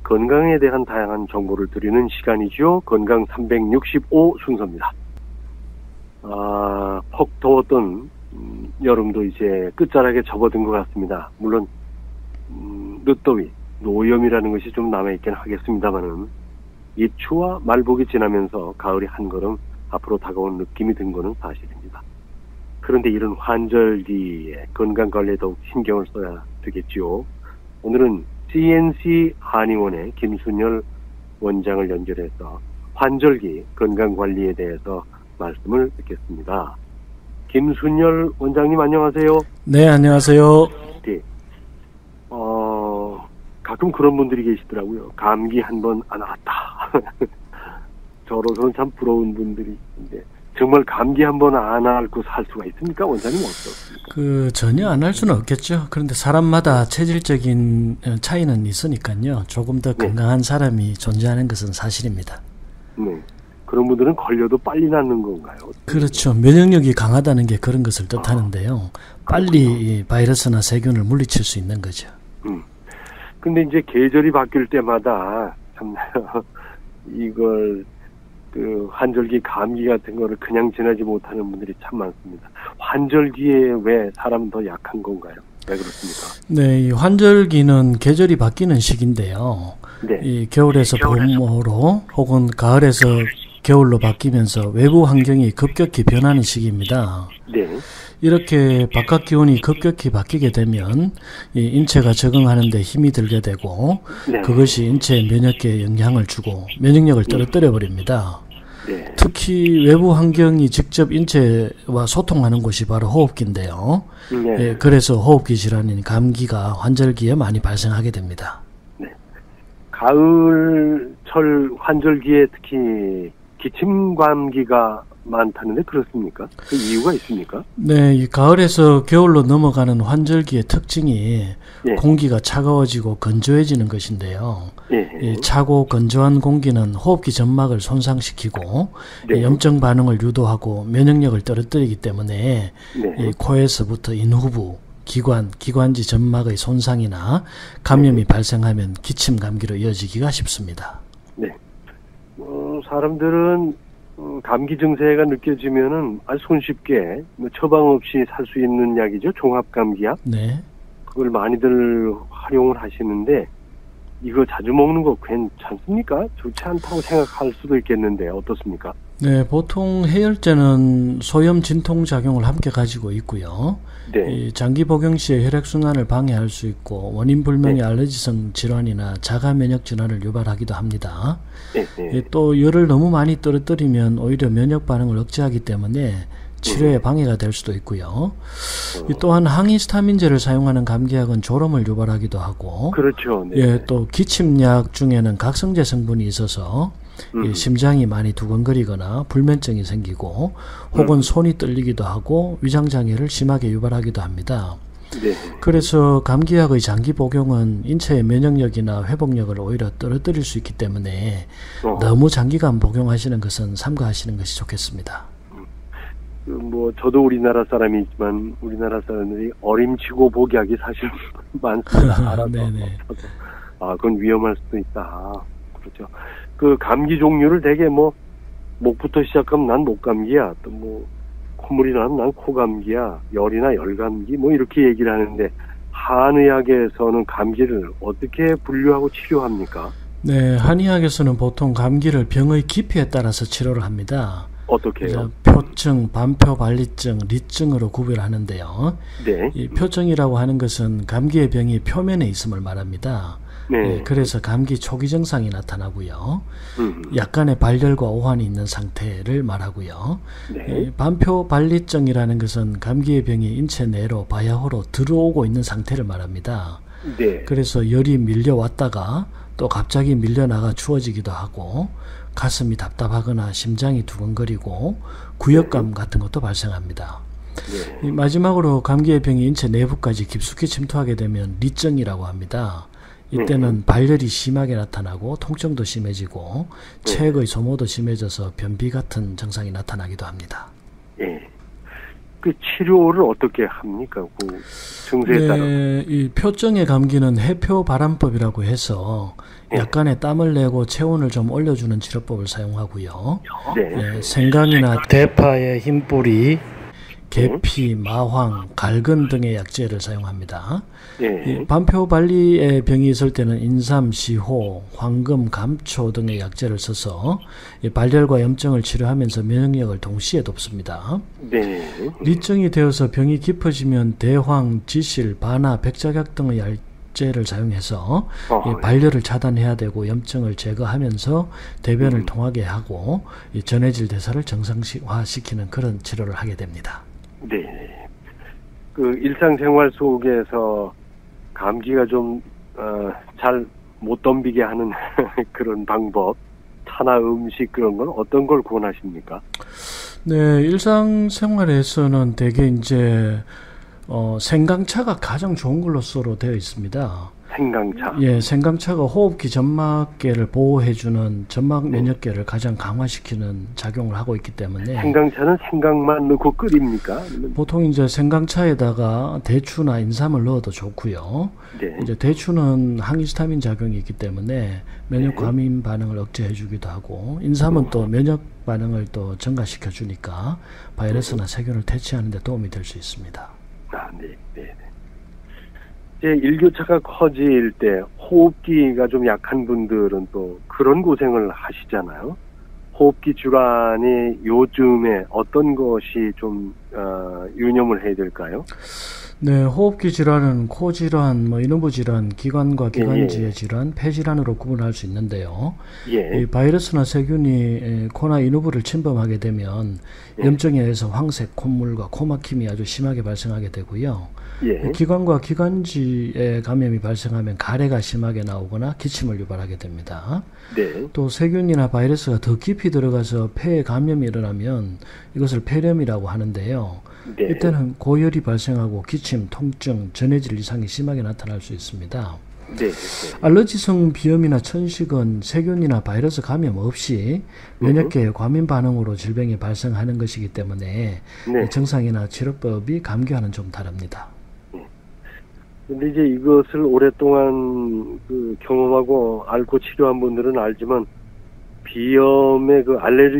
건강에 대한 다양한 정보를 드리는 시간이죠. 건강 365 순서입니다. 퍽 더웠던 여름도 이제 끝자락에 접어든 것 같습니다. 물론 늦더위, 노염이라는 것이 좀 남아있긴 하겠습니다만은 입추와 말복이 지나면서 가을이 한 걸음 앞으로 다가온 느낌이 든 거는 사실입니다. 그런데 이런 환절기에 건강관리에 더욱 신경을 써야 되겠지요. 오늘은 CNC 한의원의 김순열 원장을 연결해서 환절기 건강관리에 대해서 말씀을 듣겠습니다. 김순열 원장님 안녕하세요. 네, 안녕하세요. 네. 가끔 그런 분들이 계시더라고요. 감기 한 번 안 왔다. 저로서는 참 부러운 분들이 정말 감기 한 번 안 앓고 살 수가 있습니까? 원장님 어떻습니까? 전혀 안 할 수는 없겠죠. 그런데 사람마다 체질적인 차이는 있으니까요. 조금 더 건강한 사람이 존재하는 것은 사실입니다. 네. 그런 분들은 걸려도 빨리 낫는 건가요? 그렇죠. 면역력이 강하다는 게 그런 것을 뜻하는데요. 빨리 바이러스나 세균을 물리칠 수 있는 거죠. 근데 이제 계절이 바뀔 때마다 참 이걸 환절기 감기 같은 거를 그냥 지나지 못하는 분들이 참 많습니다. 환절기에 왜 사람 더 약한 건가요? 왜 그렇습니까? 네, 이 환절기는 계절이 바뀌는 시기인데요. 네. 이 겨울에서 봄으로 혹은 가을에서 겨울로 바뀌면서 외부 환경이 급격히 변하는 시기입니다. 네. 이렇게 바깥 기온이 급격히 바뀌게 되면 이 인체가 적응하는 데 힘이 들게 되고 네. 그것이 인체 면역계에 영향을 주고 면역력을 떨어뜨려 버립니다. 네. 특히 외부 환경이 직접 인체와 소통하는 곳이 바로 호흡기인데요. 네. 예, 그래서 호흡기 질환인 감기가 환절기에 많이 발생하게 됩니다. 네. 가을철 환절기에 특히 기침 감기가 많다는데 그렇습니까? 그 이유가 있습니까? 네, 이 가을에서 겨울로 넘어가는 환절기의 특징이 예. 공기가 차가워지고 건조해지는 것인데요. 예. 이 차고 건조한 공기는 호흡기 점막을 손상시키고 네. 염증 반응을 유도하고 면역력을 떨어뜨리기 때문에 네. 이 코에서부터 인후부, 기관지 점막의 손상이나 감염이 발생하면 기침 감기로 이어지기가 쉽습니다. 네. 사람들은 감기 증세가 느껴지면은 아주 손쉽게 처방 없이 살 수 있는 약이죠. 종합 감기약. 네. 그걸 많이들 활용을 하시는데 이거 자주 먹는 거 괜찮습니까? 좋지 않다고 생각할 수도 있겠는데 어떻습니까? 네, 보통 해열제는 소염 진통 작용을 함께 가지고 있고요. 네. 이 장기 복용 시에 혈액순환을 방해할 수 있고 원인 불명의 네. 알레르기성 질환이나 자가 면역 질환을 유발하기도 합니다. 네. 네. 또 열을 너무 많이 떨어뜨리면 오히려 면역 반응을 억제하기 때문에 치료에 방해가 될 수도 있고요. 또한 항히스타민제를 사용하는 감기약은 졸음을 유발하기도 하고, 그렇죠. 네. 예, 또 기침약 중에는 각성제 성분이 있어서 심장이 많이 두근거리거나 불면증이 생기고 혹은 손이 떨리기도 하고 위장장애를 심하게 유발하기도 합니다. 네. 그래서 감기약의 장기 복용은 인체의 면역력이나 회복력을 오히려 떨어뜨릴 수 있기 때문에 너무 장기간 복용하시는 것은 삼가하시는 것이 좋겠습니다. 저도 우리나라 사람이지만 우리나라 사람들이 어림치고 복약이 사실 많습니다. 알아서. 네네. 그건 위험할 수도 있다. 그렇죠. 그 감기 종류를 되게 목부터 시작하면 난 목감기야. 또 콧물이 나면 난 코감기야. 열이나 열감기 이렇게 얘기를 하는데 한의학에서는 감기를 어떻게 분류하고 치료합니까? 네, 한의학에서는 보통 감기를 병의 깊이에 따라서 치료를 합니다. 어떻게 해요? 표증, 반표, 발리증, 리증으로 구별하는데요. 네. 이 표증이라고 하는 것은 감기의 병이 표면에 있음을 말합니다. 네. 그래서 감기 초기 증상이 나타나고요. 약간의 발열과 오한이 있는 상태를 말하고요. 네. 반표 발리증이라는 것은 감기의 병이 인체 내로 바야흐로 들어오고 있는 상태를 말합니다. 네. 그래서 열이 밀려왔다가 또 갑자기 밀려나가 추워지기도 하고 가슴이 답답하거나 심장이 두근거리고 구역감 같은 것도 발생합니다. 네. 마지막으로 감기의 병이 인체 내부까지 깊숙이 침투하게 되면 리증이라고 합니다. 이때는 발열이 심하게 나타나고 통증도 심해지고 체액의 소모도 심해져서 변비 같은 증상이 나타나기도 합니다. 예. 그 치료를 어떻게 합니까? 그 증세에 따라. 이 표정의 감기는 해표 발암법이라고 해서 약간의 땀을 내고 체온을 좀 올려주는 치료법을 사용하고요. 네. 생강이나 대파의 흰뿌리, 계피, 마황, 갈근 등의 약재를 사용합니다. 반표발리의 병이 있을 때는 인삼, 시호, 황금, 감초 등의 약재를 써서 발열과 염증을 치료하면서 면역력을 동시에 돕습니다. 리증이 되어서 병이 깊어지면 대황, 지실, 반화, 백작약 등의 약재를 사용해서 발열을 차단해야 되고 염증을 제거하면서 대변을 통하게 하고 전해질 대사를 정상화시키는 그런 치료를 하게 됩니다. 네. 그 일상생활 속에서 감기가 좀 잘 못 덤비게 하는 그런 방법, 차나 음식 그런 건 어떤 걸 권하십니까? 네, 일상생활에서는 대개 이제 생강차가 가장 좋은 걸로서로 되어 있습니다. 생강차. 예, 생강차가 호흡기 점막계를 보호해주는 점막 면역계를 가장 강화시키는 작용을 하고 있기 때문에. 생강차는 생강만 넣고 끓입니까? 보통 이제 생강차에다가 대추나 인삼을 넣어도 좋고요. 이제 대추는 항히스타민 작용이 있기 때문에 면역 과민 반응을 억제해주기도 하고, 인삼은 또 면역 반응을 또 증가시켜 주니까 바이러스나 세균을 퇴치하는 데 도움이 될 수 있습니다. 네. 이제 일교차가 커질 때 호흡기가 좀 약한 분들은 또 그런 고생을 하시잖아요. 호흡기 질환이 요즘에 어떤 것이 좀 유념을 해야 될까요? 네, 호흡기 질환은 코 질환, 인후부 질환, 기관과 기관지의 질환, 폐 질환으로 구분할 수 있는데요. 이 바이러스나 세균이 코나 인후부를 침범하게 되면 염증에 의해서 황색, 콧물과 코막힘이 아주 심하게 발생하게 되고요. 기관과 기관지에 감염이 발생하면 가래가 심하게 나오거나 기침을 유발하게 됩니다. 또 세균이나 바이러스가 더 깊이 들어가서 폐에 감염이 일어나면 이것을 폐렴이라고 하는데요. 이때는 고열이 발생하고 기침, 통증, 전해질 이상이 심하게 나타날 수 있습니다. 알러지성 비염이나 천식은 세균이나 바이러스 감염 없이 면역계의 과민 반응으로 질병이 발생하는 것이기 때문에 증상이나 치료법이 감기와는 좀 다릅니다. 근데 이제 이것을 오랫동안 경험하고 앓고 치료한 분들은 알지만 비염의 그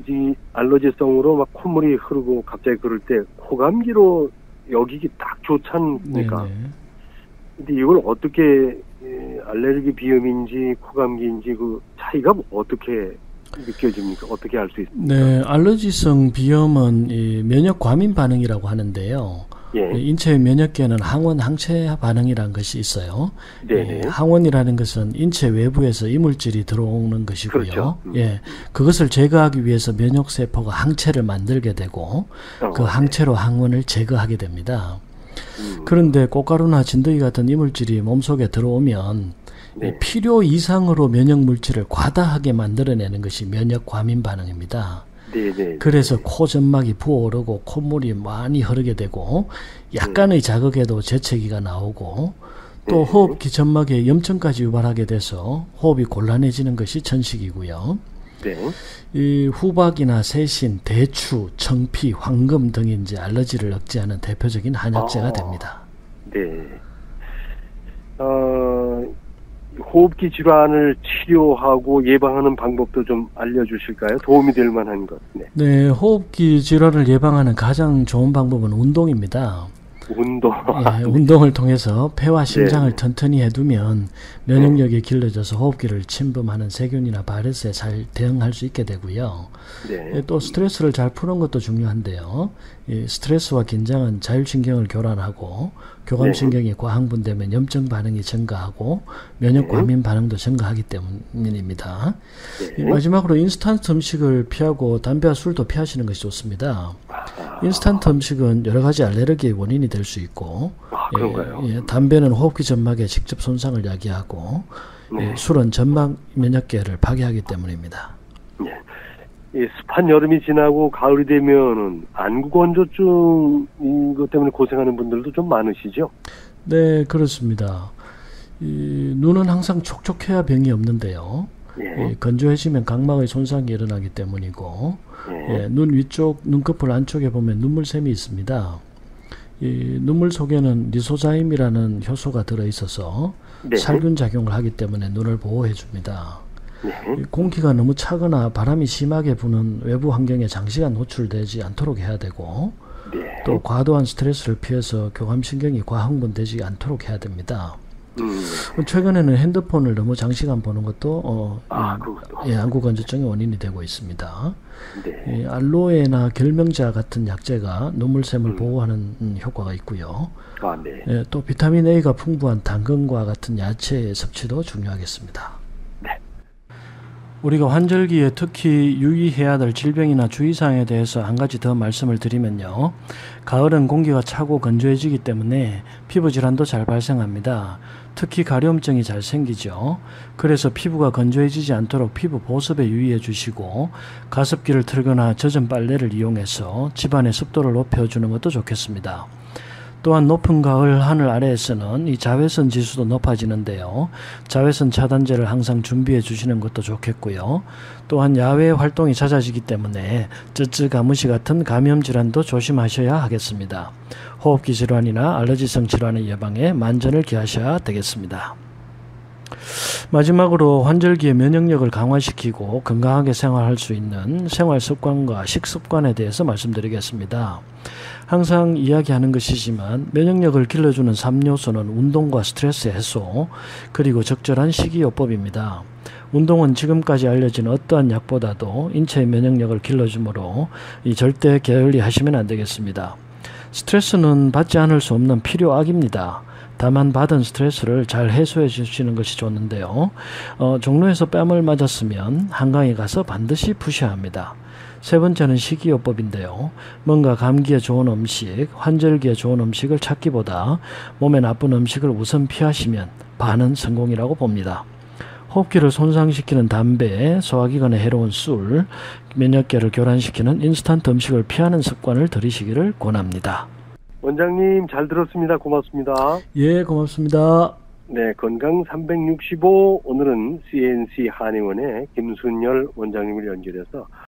알러지성으로 막 콧물이 흐르고 갑자기 그럴 때 코감기로 여기기 딱 좋지 않습니까? 근데 이걸 어떻게 알레르기 비염인지 코감기인지 그 차이가 어떻게 느껴집니까? 어떻게 알 수 있습니까? 네, 알러지성 비염은 이 면역 과민 반응이라고 하는데요. 인체의 면역계에는 항원, 항체 반응이라는 것이 있어요. 항원이라는 것은 인체 외부에서 이물질이 들어오는 것이고요. 그것을 제거하기 위해서 면역세포가 항체를 만들게 되고 그 항체로 항원을 제거하게 됩니다. 그런데 꽃가루나 진드기 같은 이물질이 몸속에 들어오면 필요 이상으로 면역물질을 과다하게 만들어내는 것이 면역 과민 반응입니다. 그래서 코 점막이 부어오르고 콧물이 많이 흐르게 되고 약간의 자극에도 재채기가 나오고 또 호흡기 점막에 염증까지 유발하게 돼서 호흡이 곤란해지는 것이 천식이고요. 이 후박이나 세신, 대추, 청피, 황금 등이 이제 알러지를 억제하는 대표적인 한약재가 됩니다. 호흡기 질환을 치료하고 예방하는 방법도 좀 알려주실까요? 도움이 될 만한 것. 네, 호흡기 질환을 예방하는 가장 좋은 방법은 운동입니다. 운동을 통해서 폐와 심장을 튼튼히 해두면 면역력이 길러져서 호흡기를 침범하는 세균이나 바이러스에 잘 대응할 수 있게 되고요. 또 스트레스를 잘 푸는 것도 중요한데요. 이 스트레스와 긴장은 자율신경을 교란하고 교감신경이 과항분되면 염증 반응이 증가하고 면역 과민 반응도 증가하기 때문입니다. 마지막으로 인스턴트 음식을 피하고 담배와 술도 피하시는 것이 좋습니다. 인스턴트 음식은 여러 가지 알레르기의 원인이 될 수 있고 담배는 호흡기 점막에 직접 손상을 야기하고 술은 점막 면역계를 파괴하기 때문입니다. 습한 여름이 지나고 가을이 되면은 안구건조증 이것 때문에 고생하는 분들도 좀 많으시죠? 네, 그렇습니다. 눈은 항상 촉촉해야 병이 없는데요. 건조해지면 각막의 손상이 일어나기 때문이고 눈 위쪽, 눈꺼풀 안쪽에 보면 눈물샘이 있습니다. 이 눈물 속에는 리소자임이라는 효소가 들어있어서 네. 살균 작용을 하기 때문에 눈을 보호해 줍니다. 네. 공기가 너무 차거나 바람이 심하게 부는 외부 환경에 장시간 노출되지 않도록 해야 되고 네. 또 과도한 스트레스를 피해서 교감신경이 과흥분되지 않도록 해야 됩니다. 최근에는 핸드폰을 너무 장시간 보는 것도 안구건조증의 원인이 되고 있습니다. 네. 알로에나 결명자 같은 약재가 눈물샘을 보호하는 효과가 있고요. 네. 또 비타민 A가 풍부한 당근과 같은 야채의 섭취도 중요하겠습니다. 우리가 환절기에 특히 유의해야 될 질병이나 주의사항에 대해서 한 가지 더 말씀을 드리면요. 가을은 공기가 차고 건조해지기 때문에 피부 질환도 잘 발생합니다. 특히 가려움증이 잘 생기죠. 그래서 피부가 건조해지지 않도록 피부 보습에 유의해 주시고 가습기를 틀거나 젖은 빨래를 이용해서 집안의 습도를 높여주는 것도 좋겠습니다. 또한 높은 가을 하늘 아래에서는 이 자외선 지수도 높아지는데요. 자외선 차단제를 항상 준비해 주시는 것도 좋겠고요. 또한 야외 활동이 잦아지기 때문에 쯔쯔 가무시 같은 감염 질환도 조심하셔야 하겠습니다. 호흡기 질환이나 알러지성 질환의 예방에 만전을 기하셔야 되겠습니다. 마지막으로 환절기에 면역력을 강화시키고 건강하게 생활할 수 있는 생활 습관과 식습관에 대해서 말씀드리겠습니다. 항상 이야기하는 것이지만 면역력을 길러주는 3요소는 운동과 스트레스 해소 그리고 적절한 식이요법입니다. 운동은 지금까지 알려진 어떠한 약보다도 인체의 면역력을 길러주므로 절대 게을리 하시면 안 되겠습니다. 스트레스는 받지 않을 수 없는 필요악입니다. 다만 받은 스트레스를 잘 해소해 주시는 것이 좋는데요. 종로에서 뺨을 맞았으면 한강에 가서 반드시 푸셔야 합니다. 세 번째는 식이요법인데요. 뭔가 감기에 좋은 음식, 환절기에 좋은 음식을 찾기보다 몸에 나쁜 음식을 우선 피하시면 반은 성공이라고 봅니다. 호흡기를 손상시키는 담배, 소화기관에 해로운 술, 면역계를 교란시키는 인스턴트 음식을 피하는 습관을 들이시기를 권합니다. 원장님 잘 들었습니다. 고맙습니다. 예, 고맙습니다. 네, 건강 365 오늘은 CNC 한의원의 김순열 원장님을 연결해서